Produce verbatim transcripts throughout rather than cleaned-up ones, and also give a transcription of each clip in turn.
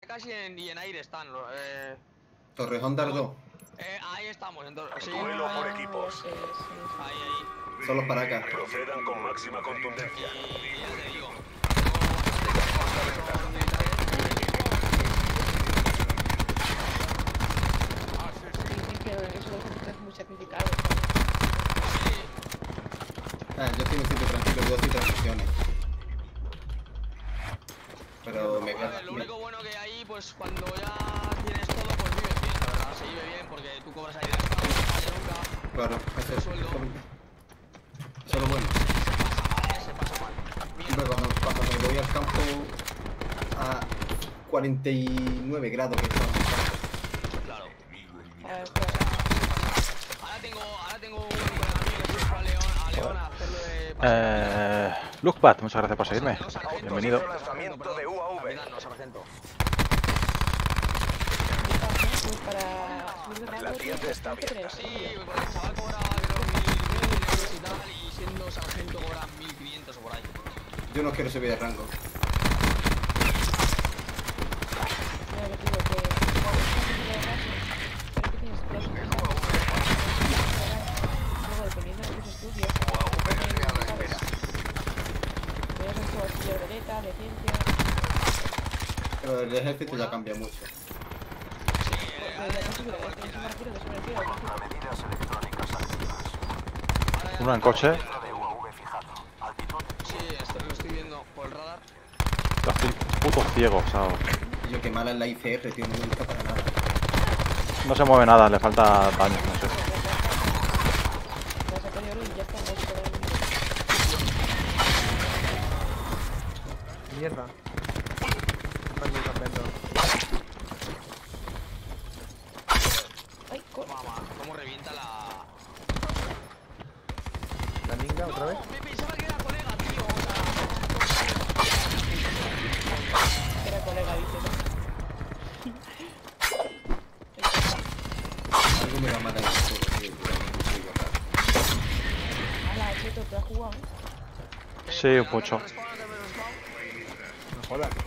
casi en, y en aire están. Eh... Torrejón Dardo. Eh, ahí estamos, entonces. Sí, Duelo por equipos. Sí, sí. ahí, ahí. Solo para acá. Procedan con máxima Y contundencia. ya te digo. Dicen que eso es muy sacrificado. Ah, yo estoy en un sitio tranquilo, yo estoy transmisiones. Pero me A ver, lo único bueno que hay, pues cuando ya tienes todo, pues vives bien, la verdad. Se vive bien porque tú cobras ahí de la espalda, no falla nunca. Claro, eso es. Sueldo. Eso es lo bueno. Se pasa mal. Hombre, cuando, cuando me voy al campo a cuarenta y nueve grados que estamos. Claro. A ver, claro. Ahora tengo, ahora tengo un entrenamiento que se fue a León, a León a hacerlo de... Eh, Lookpad, muchas gracias por seguirme. No, sargento, Bienvenido. sargento, sargento, de U A V. Capitán, no, sargento. Pues para subir de rango, La tienda está abierta. Sí, porque el chaval cobraba creo mil euros y tal, y siendo sargento cobra mil quinientos o por ahí. Yo no quiero subir de rango. Mira, que te digo que cuando estás subiendo de rango, pero que tienes dos luego dependiendo de tus estudios, puedes hacer auxiliar de letra, de ciencia. Pero el ejército ya cambia mucho. Uno en coche. Sí, esto lo estoy viendo por el radar. Estoy puto ciego, o sea, Y yo que mala es la I C R, tío, no me gusta para nada. no se mueve nada, le falta daño, no sé. Vas a poner y ya está, no se Mierda. Vale, cambiando. Ay, co- Mamá, cómo revienta la... La minga otra vez. Me pensaba que era colega, tío, o sea... era colega, dice, ¿no? Algo me va a matar en el juego, tío. Ala, Cheto, ¿te has jugado? Sí, un mucho. No jodas.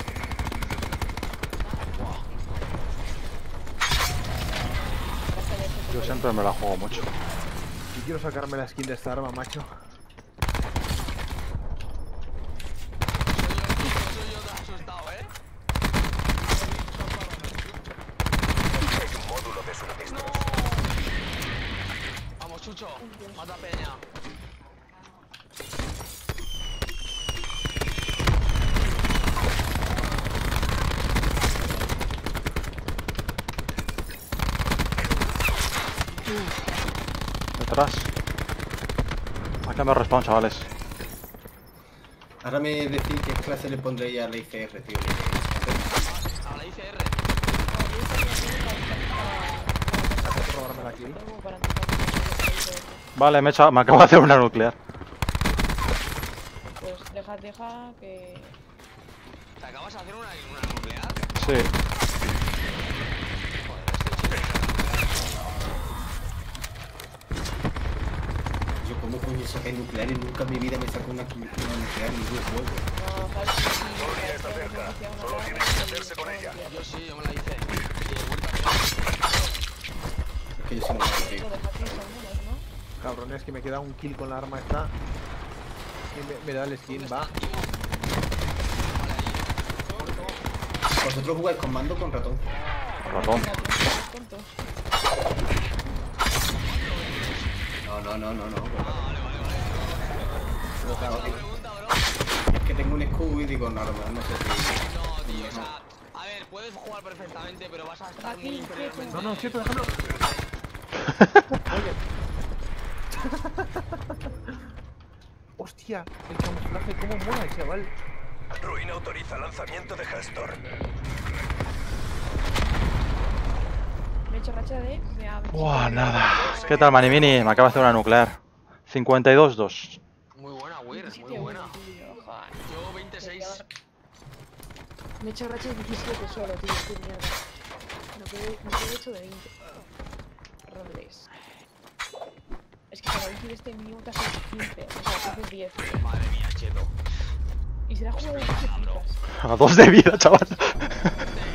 Yo siempre me la juego mucho. Y quiero sacarme la skin de esta arma, macho. Soy yo, te has asustado, ¿eh? Hay un módulo de suministros. Vamos, Chucho, mata peña. Detrás. Hay que me respawn, chavales. Ahora me decís qué clase le pondréis a la I C R, tío. A la I C R. Acabo de robarme la kill. Tengo para empezar. Vale, me, he echado- me acabo de hacer una nuclear. Pues deja, deja que... ¿Te acabas de hacer una, una nuclear? Sí. Yo como coño saqué nuclear y nunca en mi vida me saco una, una nuclear ni un juego. No, Javi, sí, sí, Gloria está sí, cerca. sí, sí, Solo sí, tienes sí, que sí, hacerse con sí, ella. sí, Yo sí, yo me la hice. Sí, de vuelta a Es que yo soy muy malo, sí, tío. lo dejasteis al menos, ¿no? Cabrones, que me queda un kill con la arma esta. Y me, me da el skin, va. Vosotros jugáis con mando o con ratón. Ratón. Tontos. No, no, no, no, no. Otra pregunta, bro. Es que tengo un escudo y digo, no, no, no sé si... No, tío, o sea... A ver, puedes jugar perfectamente, pero vas a estar muy inferiormente... No, no, Cheto, déjalo. Oye. Hostia, el camuflaje, cómo mola, chaval. Ruin autoriza lanzamiento de Hellstorm. Me he hecho racha de... Me ha... Buah, nada. ¿Qué tal, Manimini? Me acaba de hacer una nuclear. cincuenta y dos dos. Muy buena, Weir, muy veintisiete, buena. tío, joder. Yo veintiséis. Me he hecho racha de diecisiete solo, tío, qué mierda. No quedé, no quedé hecho de veinte. Robles. Es que cada vez que este minuto hace quince, o sea, hace diez. Madre mía, Cheto. Y será jugado de quince putas. A dos de vida, chaval. Te